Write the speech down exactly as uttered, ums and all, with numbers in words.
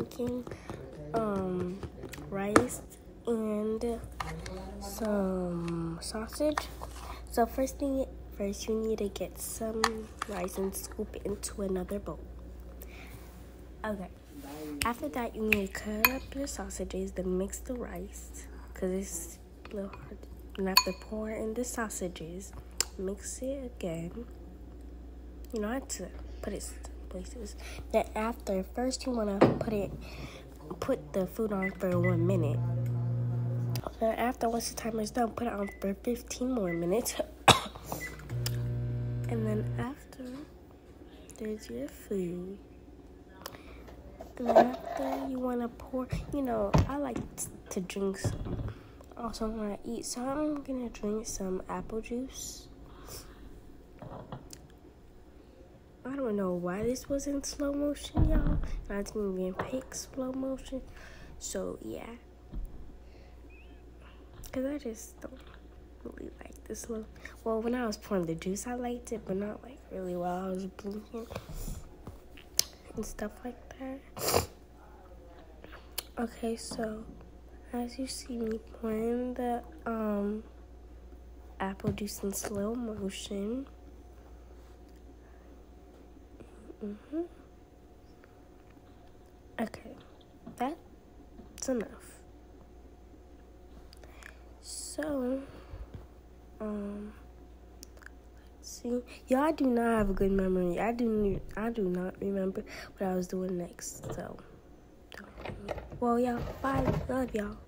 making um rice and some sausage. So first thing first you need to get some rice and scoop it into another bowl. Okay. After that, you need to cut up your sausages, then mix the rice, because it's a little hard. You have to pour in the sausages, mix it again. You know how to put it places. Then after, first you want to put it, put the food on for one minute. Then after, once the timer is done, put it on for fifteen more minutes. And then after, there's your food. And then after, you want to pour, you know, I like t- to drink some. Also, when I eat, so I'm going to drink some apple juice. I don't know why this was in slow motion, y'all. I didn't even pick slow motion. So, yeah. Because I just don't really like the slow. Well, when I was pouring the juice, I liked it, but not, like, really while I was blinking and stuff like that. Okay, so as you see me pouring the um apple juice in slow motion. Mm-hmm. Okay, that's enough. So, um, let's see. Y'all do not have a good memory. I do. I do not remember what I was doing next. So, well, y'all. Bye. Love y'all.